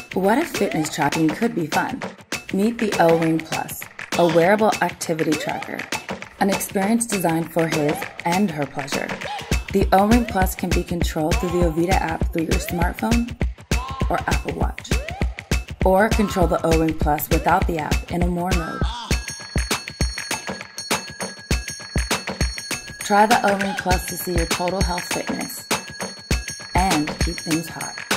What if fitness tracking could be fun? Meet the O-Ring Plus, a wearable activity tracker, an experience designed for his and her pleasure. The O-Ring Plus can be controlled through the Ovida app through your smartphone or Apple Watch. Or control the O-Ring Plus without the app in a More mode. Try the O-Ring Plus to see your total health fitness and keep things hot.